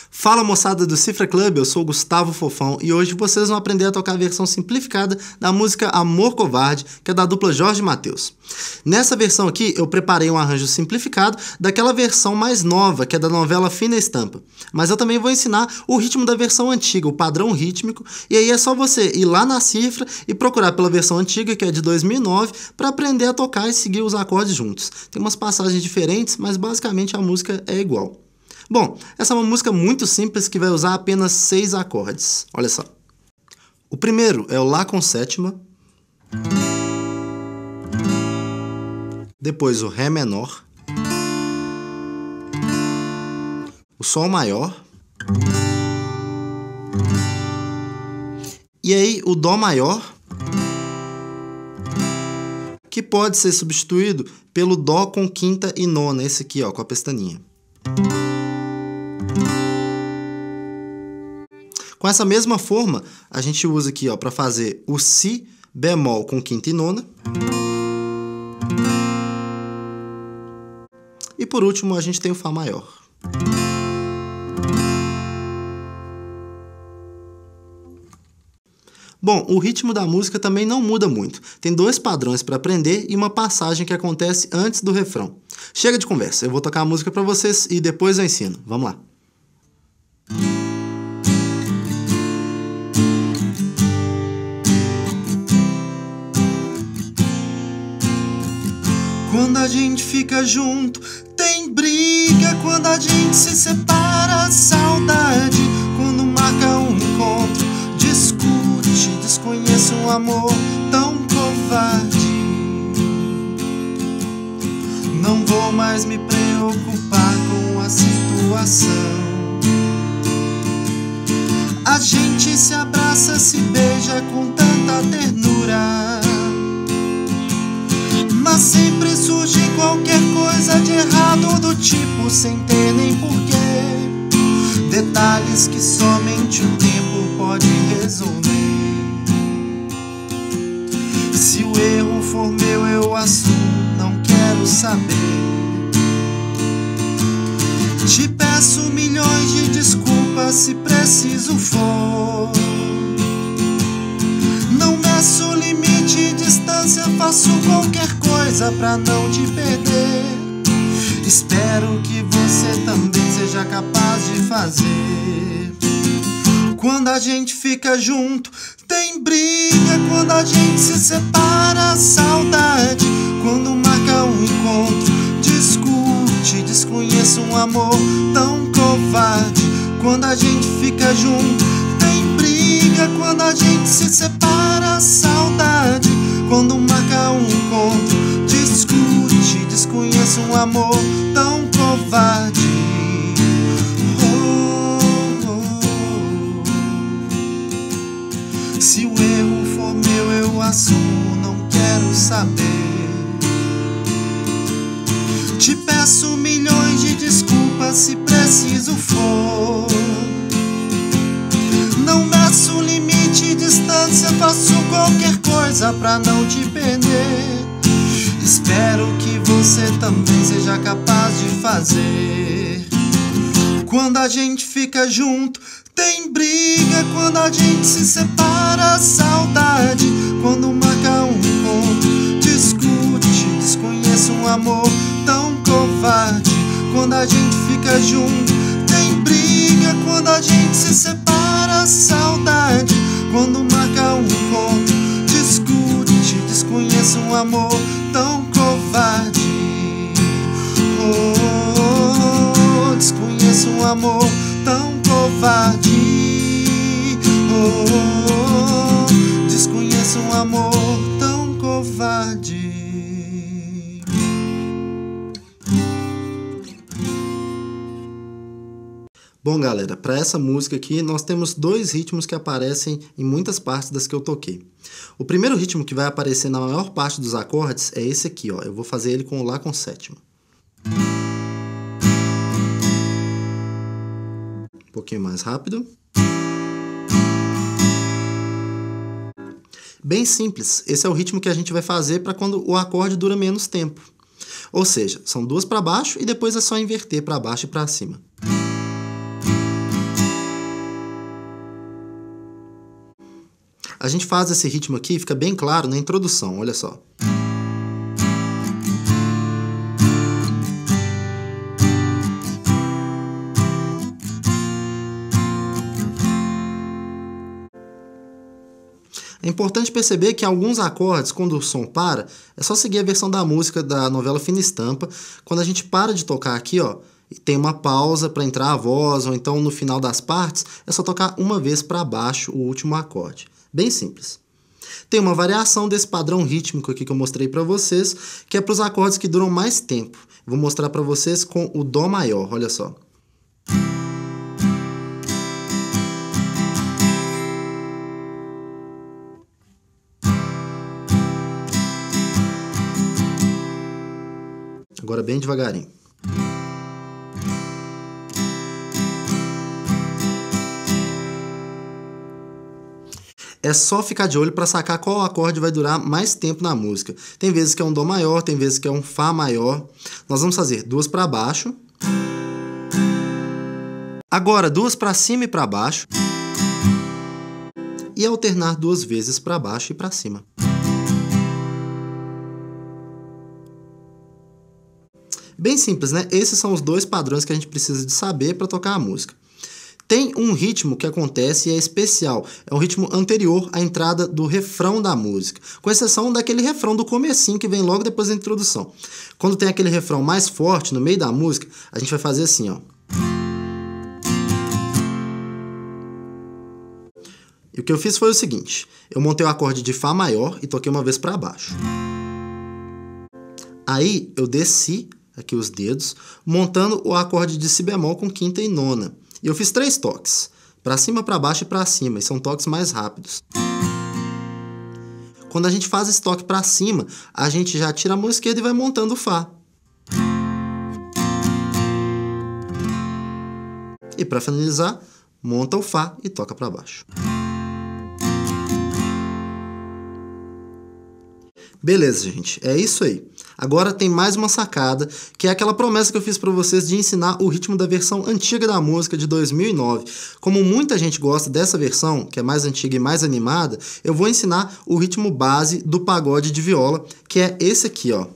Fala moçada do Cifra Club, eu sou o Gustavo Fofão e hoje vocês vão aprender a tocar a versão simplificada da música Amor Covarde, que é da dupla Jorge Mateus. Nessa versão aqui eu preparei um arranjo simplificado daquela versão mais nova, que é da novela Fina Estampa. Mas eu também vou ensinar o ritmo da versão antiga, o padrão rítmico, e aí é só você ir lá na cifra e procurar pela versão antiga, que é de 2009, para aprender a tocar e seguir os acordes juntos. Tem umas passagens diferentes, mas basicamente a música é igual. Bom, essa é uma música muito simples que vai usar apenas 6 acordes. Olha só. O primeiro é o Lá com sétima. Depois o Ré menor. O Sol maior. E aí o Dó maior, que pode ser substituído pelo Dó com quinta e nona, esse aqui, ó, com a pestaninha. Com essa mesma forma, a gente usa aqui para fazer o Si bemol com quinta e nona. E por último, a gente tem o Fá maior. Bom, o ritmo da música também não muda muito. Tem 2 padrões para aprender e uma passagem que acontece antes do refrão. Chega de conversa, eu vou tocar a música para vocês e depois eu ensino. Vamos lá. Quando a gente fica junto, tem briga. Quando a gente se separa, saudade. Quando marca um encontro, discute. Desconheço um amor tão covarde. Não vou mais me preocupar com a situação. A gente se abraça, se beija com tanta ternura, mas sempre surge qualquer coisa de errado, do tipo sem ter nem porquê. Detalhes que somente o tempo pode resolver. Se o erro for meu, eu assumo, não quero saber. Te peço milhões de desculpas se preciso for. Não meço limite e distância, faço qualquer coisa pra não te perder. Espero que você também seja capaz de fazer. Quando a gente fica junto, tem briga. Quando a gente se separa, saudade. Quando marca um encontro, discute. Desconheço um amor tão covarde. Quando a gente fica junto, tem briga. Quando a gente se separa, saudade. Quando marca um encontro, discute. Desconheço um amor tão covarde. Se o erro for meu, eu assumo, não quero saber. Te peço milhões de desculpas se preciso for. Não meço limite e distância, faço qualquer coisa pra não te perder. Espero que você também seja capaz de fazer. Quando a gente fica junto, tem briga. Quando a gente se separa, saudade. Quando marca um encontro, discute. Desconheço um amor tão covarde. Quando a gente fica junto, tem briga. Quando a gente se separa, saudade. Quando marca um encontro, discute. Desconheço um amor tão covarde. Desconheço um amor tão covarde. Desconheço um amor tão covarde. Bom, galera, para essa música aqui nós temos 2 ritmos que aparecem em muitas partes das que eu toquei. O primeiro ritmo que vai aparecer na maior parte dos acordes é esse aqui, ó. Eu vou fazer ele com o Lá com sétima. Um pouquinho mais rápido. Bem simples, esse é o ritmo que a gente vai fazer para quando o acorde dura menos tempo. Ou seja, são 2 para baixo e depois é só inverter para baixo e para cima. A gente faz esse ritmo aqui, fica bem claro na introdução, olha só. É importante perceber que alguns acordes, quando o som para, é só seguir a versão da música da novela Fina Estampa. Quando a gente para de tocar aqui, ó, tem uma pausa para entrar a voz, ou então no final das partes, é só tocar uma vez para baixo o último acorde. Bem simples. Tem uma variação desse padrão rítmico aqui que eu mostrei para vocês, que é para os acordes que duram mais tempo. Vou mostrar para vocês com o Dó maior, olha só. Agora bem devagarinho. É só ficar de olho para sacar qual acorde vai durar mais tempo na música. Tem vezes que é um Dó maior, tem vezes que é um Fá maior. Nós vamos fazer duas para baixo. Agora duas para cima e para baixo. E alternar duas vezes para baixo e para cima. Bem simples, né? Esses são os dois padrões que a gente precisa de saber para tocar a música. Tem um ritmo que acontece e é especial. É o ritmo anterior à entrada do refrão da música. Com exceção daquele refrão do comecinho que vem logo depois da introdução. Quando tem aquele refrão mais forte no meio da música, a gente vai fazer assim, ó. E o que eu fiz foi o seguinte. Eu montei o acorde de Fá maior e toquei uma vez para baixo. Aí eu desci aqui os dedos, montando o acorde de Si bemol com quinta e nona. E eu fiz 3 toques, para cima, para baixo e para cima, e são toques mais rápidos. Quando a gente faz esse toque para cima, a gente já tira a mão esquerda e vai montando o Fá. E para finalizar, monta o Fá e toca para baixo. Beleza, gente, é isso aí. Agora tem mais uma sacada, que é aquela promessa que eu fiz para vocês de ensinar o ritmo da versão antiga da música de 2009. Como muita gente gosta dessa versão, que é mais antiga e mais animada, eu vou ensinar o ritmo base do pagode de viola, que é esse aqui, ó.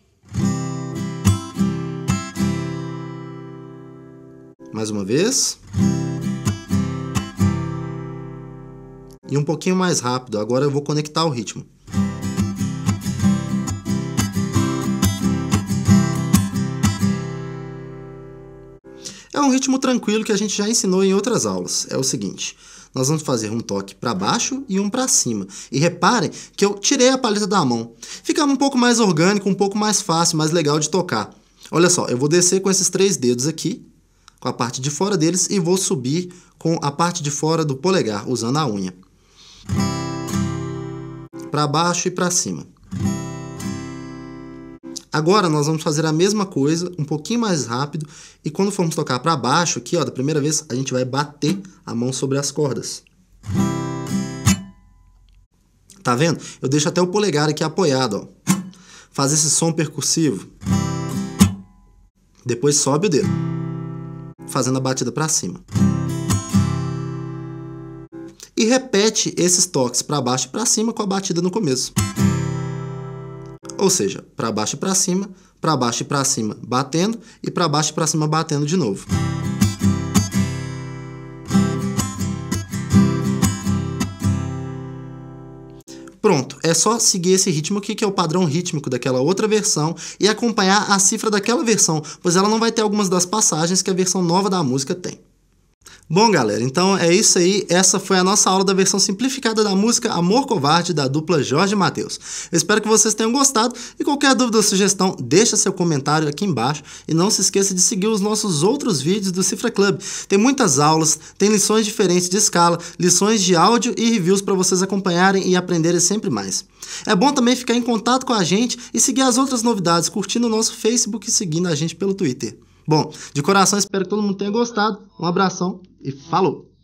Mais uma vez. E um pouquinho mais rápido, agora eu vou conectar o ritmo. É um ritmo tranquilo que a gente já ensinou em outras aulas. É o seguinte, nós vamos fazer um toque para baixo e um para cima. E reparem que eu tirei a palheta da mão. Fica um pouco mais orgânico, um pouco mais fácil, mais legal de tocar. Olha só, eu vou descer com esses 3 dedos aqui, com a parte de fora deles, e vou subir com a parte de fora do polegar, usando a unha. Para baixo e para cima. Agora nós vamos fazer a mesma coisa, um pouquinho mais rápido, e quando formos tocar para baixo, aqui ó, da primeira vez, a gente vai bater a mão sobre as cordas. Tá vendo? Eu deixo até o polegar aqui apoiado, ó. Faz esse som percussivo. Depois sobe o dedo, fazendo a batida para cima. E repete esses toques para baixo e para cima com a batida no começo. Ou seja, para baixo e para cima batendo, e para baixo e para cima batendo de novo. Pronto, é só seguir esse ritmo aqui, que é o padrão rítmico daquela outra versão, e acompanhar a cifra daquela versão, pois ela não vai ter algumas das passagens que a versão nova da música tem. Bom, galera, então é isso aí. Essa foi a nossa aula da versão simplificada da música Amor Covarde, da dupla Jorge e Mateus. Eu espero que vocês tenham gostado, e qualquer dúvida ou sugestão, deixa seu comentário aqui embaixo, e não se esqueça de seguir os nossos outros vídeos do Cifra Club. Tem muitas aulas, tem lições diferentes de escala, lições de áudio e reviews para vocês acompanharem e aprenderem sempre mais. É bom também ficar em contato com a gente e seguir as outras novidades, curtindo o nosso Facebook e seguindo a gente pelo Twitter. Bom, de coração espero que todo mundo tenha gostado. Um abração e falou!